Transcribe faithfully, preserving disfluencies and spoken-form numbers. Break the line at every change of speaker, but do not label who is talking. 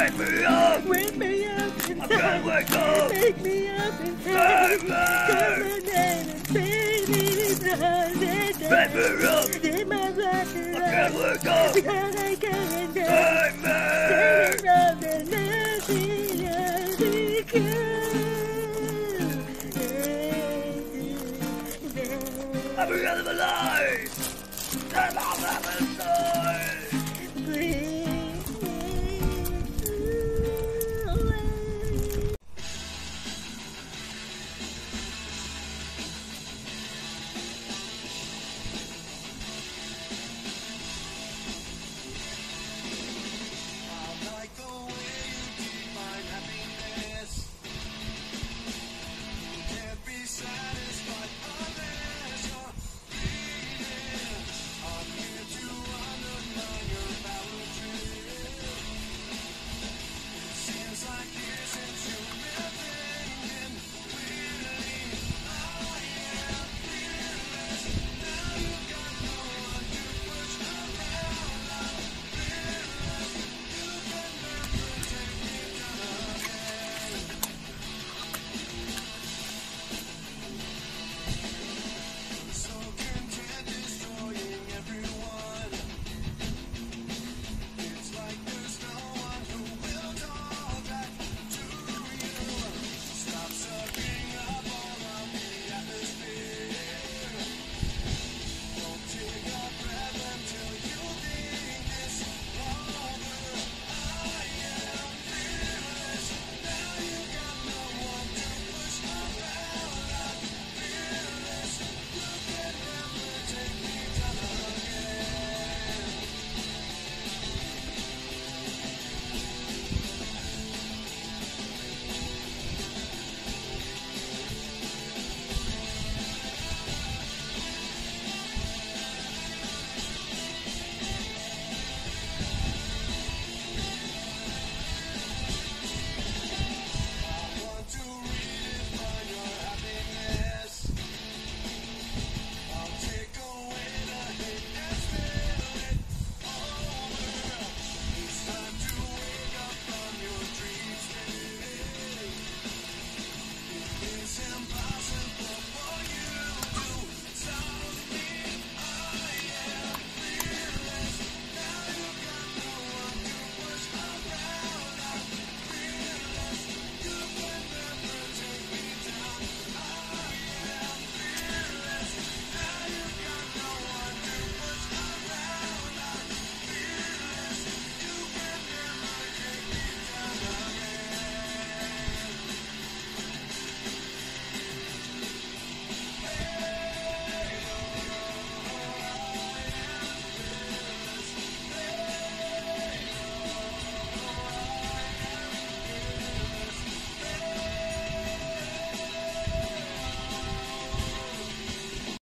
Wake me up!
Wake me up inside.
I can't wake up!
Wake me up inside.
Save
Come
me!
on down and save me from the
Wake me up!
Take my breath
I can't wake up!
because I can't die.
Save me!